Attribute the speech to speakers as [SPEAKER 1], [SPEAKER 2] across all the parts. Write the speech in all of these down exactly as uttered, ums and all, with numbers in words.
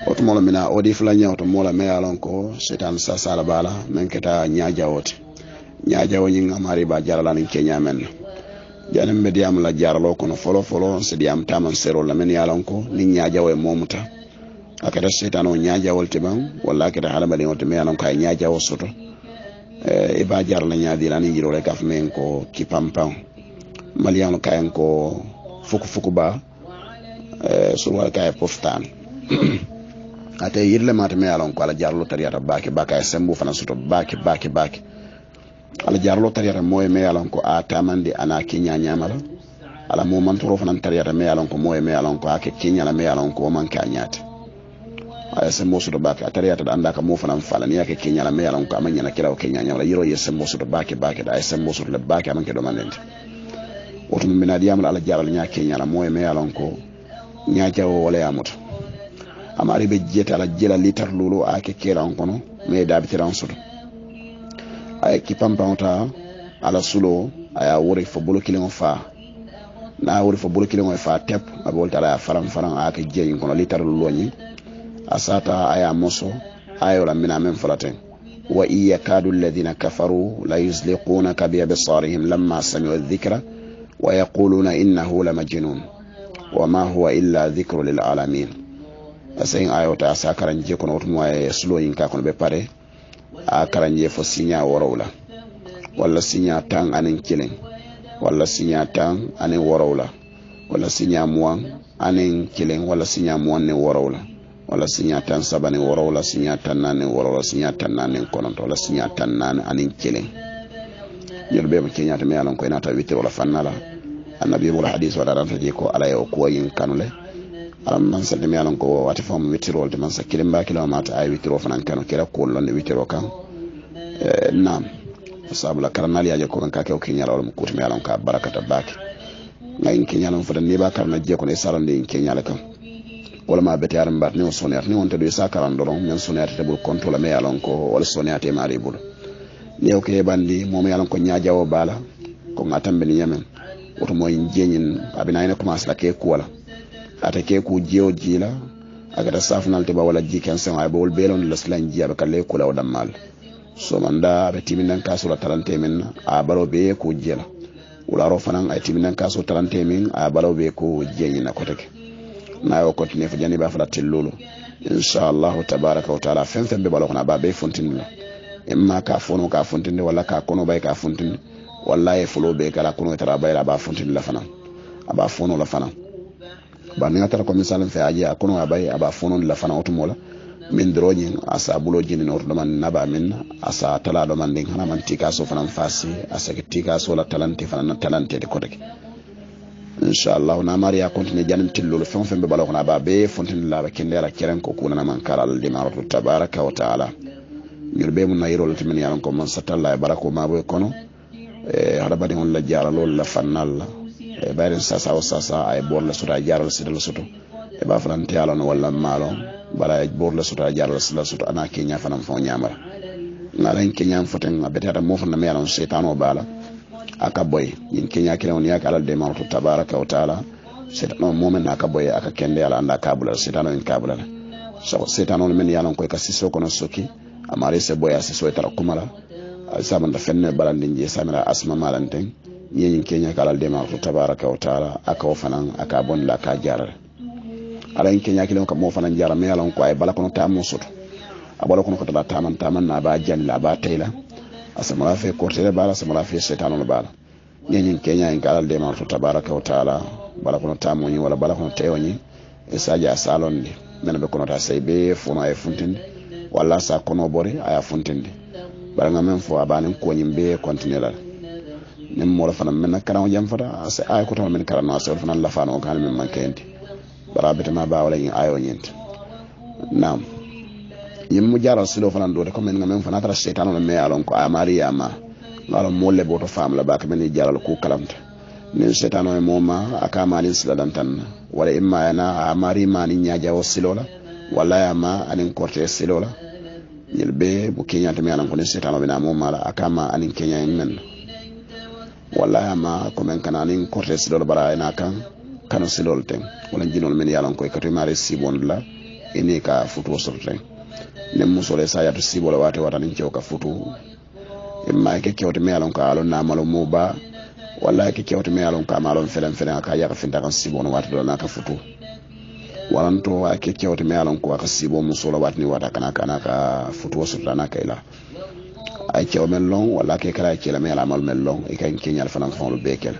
[SPEAKER 1] oto mola mina odi fulanya oto mola me alon ko setan sa sala bala men keta nyaaja wote nyaaja woni ngamari ba jarala ni kenya men janem be diam la jaralo kono folo folo se diam taman sero la men yalon ko ni nyaaja we momuta akata setan o nyaaja wolte ban walla keta hala bali wote me yalon ko ay nyaaja wo soto e ba jarala nyaadi la ni jiro le kaf men ko kipampam maliano kayen ko fuku fuku ba e so wal kay poftan ate yirle mata me alon ko ala jarlo tariyata baake baaka e sembu fana soto baake baake baake ala jarlo tariyata moy me alon ko a tamande ana kinya nyamala ala mo man toro fana tariyata me alon ko moy me alon ko ake kinya la me alon ko man ka nyaate ay sembo soto baake tariyata anda ka mo fana fala ni ake kinya la me alon ko amanya na kila o kinya nyamala yiro ye sembo soto baake baake da ay sembo soto le baake amanke do manende oto mo mina diam ala jarlo nya kinya la moy me alon ko nya jawo wala yamuto amari be jeta la jela litar lulu ake kera onkono me dabi tiran soto ay ki pampanta ala sulo aya wori fo bolo kilin fa na wori fo bolo kilin fa tep abol tala faram faram ake jeyin kono litar lulu ni asata aya moso ayo la mina men falaten wa iyakadu alladhina kafaru la yuzliqunaka bi absarihim lamma sami'u adh-dhikra wa yaquluna innahu lamajnun wama huwa illa dhikru lil alamin asayin ayota asa karanje kono otumo ay sloyin ka kono be pare a karanje fo sinya worowla walla sinya tan anen kilen walla sinya tan anen worowla walla sinya muwan anen kilen walla sinya muwan ne worowla walla sinya tan sabane worowla sinya tan nanen worowla sinya tan nanen kono to walla sinya tan nanen anen kilen yelbe be kenya to me alon ko inata witir wala fannala annabi wala hadith wala ran taji ko ala yo ko yin kanule alam man sa demi alon ko wati fam witirol de man sa kilimba kilo mata ay witiro fanan kanu kira ko lon de witiro kan eh nam sabula karnal ya ko kan ka ke o kenya wala mu kutumi alon ka barakata baki ngay kenya lon fodan ni ba karna je ko ne salon de kenya la kan wala ma beti aram bat ni o sonet ni wonte do sa karan doron men sonet te bul control me alon ko wala sonet e mari bul ni o ke bandi mom yalon ko nyaajawo bala ko ngatambe ni yamen oto moy jenyin abina ina commence la ke ko wala ata ke ku jeo jila agata safnal te ba wala jiken sen ay bol belon la slan jiaba kale ko law damal so manda be timinan kaso la talante min a baro be ko jela wala ro fanan ay timinan kaso talante min a baro be ko jenyi na ko teke na yo continue fa jani ba fa tilulu inshallah tabaaraka wa taala fen fen be balo na ba be fontin imma ka fono ka fontin wala ka kono bay ka fontin wallahi fulo be kala kono tara bayra ba fontin la fanan aba fono la fanan ba ni atara ko misalan fe aje akono abay aba fonon la fana otumola min droñi asa bulo jini no do man naba min asa tala do man din hana man tika so fana fasi asa tika so la talante fana talante de kodeke inshallah na maria continue janim tillo fon fembe balo ko na ba be fontin la ba kendera keren ko kuna man karal di maratu tabaraka wa taala yurbe mun nayro lo timen yalan ko man satalla barako ma boy kono e hada badi on la jara lol la fanal e bayren sasa o sasa ay bor la suta jaral sidal suto e ba frante yalo no walla malo bala bor la suta jaral sidal suto ana kenya fanam fo nyamara ngala en kenya foten abeta mo fonna me yalan shaytano bala aka boy yin kenya kila on yaka alal de mawto tabaraka wa taala shaytano momen aka boy aka kende ala anda kabula shaytano en kabula so shaytano men yalan ko ka siso kono soki amare se boy asiso e tara kumala sabanda fenne balande je samira asma malanten yin kenya kala de ma tabaraka wa taala aka o fanan aka bon la ka jarar ala yin kenya kilon ka mo fanan jara me yalon ko ay bala kono ta mo soto abala kono ko ta taman taman na ba janna ba tayla asama fe ko tele bala asama fe shaytanu no bala yin kenya yin kala de ma tabaraka wa taala bala kono ta mo ni wala bala kono tayoni e saja salon ni men be kono ta saybe fono ay funtinde wala sa kono bori ay funtinde bala ngamen fo abanen ko nyimbe continuer nem mo la fana men karam jam fata se ay ko to men karam no so fana la fana o kan men mankenti barabete ma ba wala yin ayo nyent nam yim mu jaral silo fana do de ko men ngamen fana tara shaytan no me alon ko amari yama ngalo molle boto fam la ba ka men jaral ko kalamta nin shaytan no moma aka malin sila dan tan wala imma yana amari mani nyaaja o silo la wala yama anin korte silo la yelbe bu kenya to me alon ko ni shaytan no bina moma la aka ma anin kenya men wallahi ma ko men kananin cortes do bara ina kan kanu silol ten wala jinol men yalan koy kato mare sibon la ini ka futu sorten ne musole sa ya to sibola wate wata nin ka futu imma ke kewte me alon ka alon na malo muba walla ke kewte me alon ka malon felen felen ka ya ka finta kan sibono wata do na ka futu waranto ake kewte me alon ko ka sibo musola watni wata kana kana ka futu sorta na kaila ay kew men long walla ke kala ke la me ala mal men long e kan kenyal fanan fon lo bekel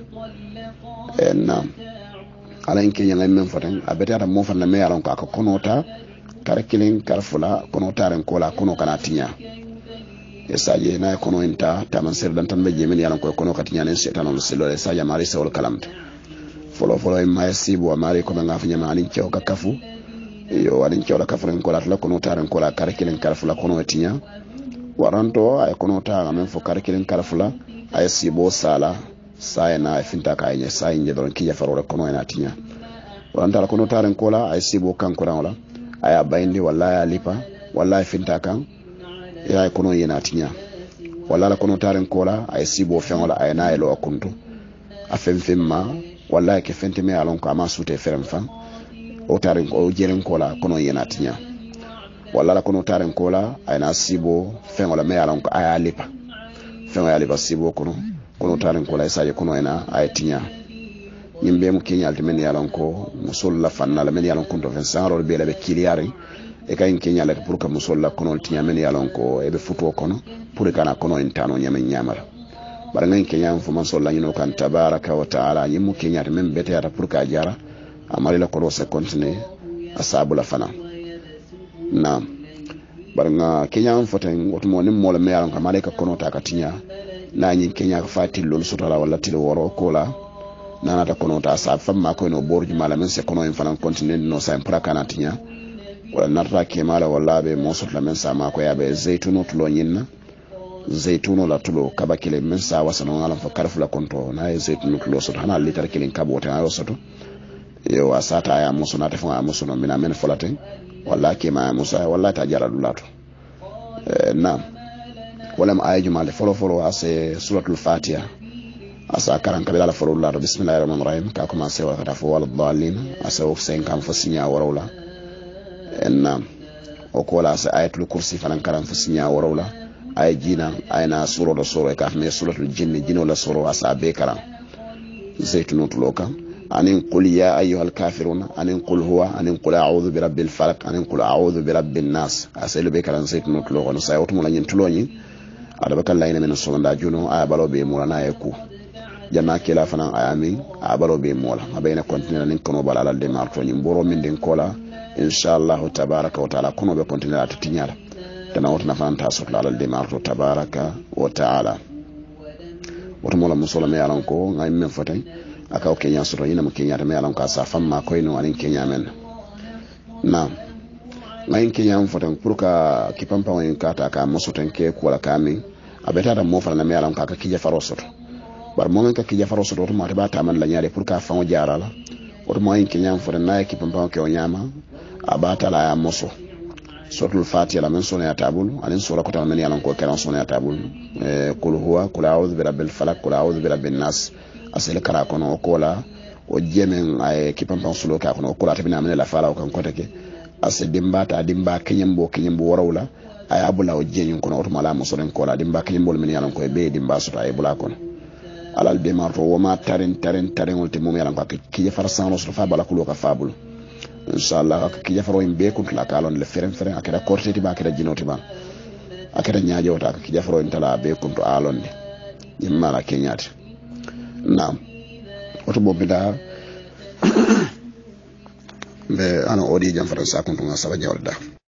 [SPEAKER 1] en nam ala en kenyal men foten abeta mo fan na me alon ka ko konota kare kilin karfula kono taren kola kono kana tinya esaje na kono inta taman ser dan tan be jemen yalan ko kono katinya nen setanol selo esaje mari sewol kalamta folo folo e may sibo mari ko nga fanya mani cew ka kafu yo wani cew la kafu ren kola la kono taren kola kare kilin karfula kono tinya waranto ay kono ta men fo kare kilin karfula ay sibo sala sai na finta ka nya sai nje don kiya farore kono ina tinya waranta la kono taren kola ay sibo kanko wala aya bayndi walla ya lipa walla finta kan ya kono yena tinya walla la kono taren kola ay sibo fen wala ay na elo akuntu afem femma walla ke fente me alon ko ama sute ferem fan o taren ko jeren kola kono yena tinya walla la kono taren kola ay na sibo fen wala me alon ko aya lipa fen wala lipa sibo kono kono taren kola isaje kono ena ay tinya yimbe mu kenyal te men yalon ko musul la fanna la men yalon ko to fen saro be la be kiliyari e kay kenyal la pour que musul la kono tinya men yalon ko e be futo kono pour kana kono intano nyame nyamara bara ngan kenyam fu man sol la nyino kan tabaraka wa taala yimu kenyal men bete ata pour ka jara amari la ko se continue asabu la fana na bara nga kenyam foten wotumo nim mo la me yalon ka maleka kono ta ka tinya na nyin kenya ka fatil lol sotala wala til woro kola nana ta kono ta sa famma ko no borju mala men se kono en fanan continue no sa en prakana tinya wala narta ke mala wala be mosot la men sa ma ko ya be zeytuno tulo nyinna zeytuno la tulo kabakile men sa wasano ngala fa karfula konto na zeytuno tulo so hana litar kilin kabo ta ayo soto yo asata ya musona ta fa musono mina men folaten wala ke ma musa wala ta jara dulato eh, na wala ma ayju male folo folo ase suratul fatiha asa karan kabila la farullah bismillahir rahmanir rahim ka kuma sai wa kata wal dallin asa of sen kam fasinya warawla enna o ko la sa ayatul kursi fanan karan fasinya warawla ay jina ayna sura do sura ka me suratul jinni jino la sura asa be karan zaytunu tuloka anin qul ya ayyuhal kafirun anin qul huwa anin qul a'udhu bi rabbil falaq anin qul a'udhu bi rabbin nas asa be karan zaytunu tuloka no sa yotumo la nyin tuloni ada bakal layna men sonda juno ay balo be mulana yeku janna kila fana ayami abalo be mola abayna continue nin kono bala la de marto ni mboro min den kola inshallah tabaraka wa taala kono be continue ata tinyala dana wotna fana ta sotla la de marto tabaraka wa taala woto mola musola me yalan ko ngay men foten aka o kenya soto yina mo kenya me yalan ka sa famma ko ino anin kenya men na ngay kenya mo foten pour ka kipampa won kata ka mosoten ke ko la kami abeta da mo fana me yalan ka ka kije faro soto bar mo ngan ka ki jafaro so to ma ta bata man la nyaare pour ka fa o jaarala o mo yin ki nyam fo na ki pampa ko nyama abata la ya moso suratul fatiha la men sona ya tabul anin sura ko ta men yalan ko keran sona ya tabul e kul huwa kul a'udhu bi rabbil falaq kul a'udhu bi rabbin nas asel kara kono ko la o jemen ay ki pampa so lo ka kono ko la tabina men la fala ko ko take asel dimba ta dimba kenyambo kenyambo warawla ay abula o jenyin kono o mala mo so den ko la dimba kenyambo men yalan ko be dimba so ta ay bula kono alal be marto woma tarin tarin tarin wolte mum yalan ko ki jafar sano so fa bala kulo ka fabul inshallah ak ki jafaro imbe ko la kalon le feren feren akeda korteti ba akeda jinoti ba akeda nyaajo ta ki jafaro intala be ko to alonde yimma la kenyati nam oto bobida be ana odi jam faransa ko to ngasa ba jawda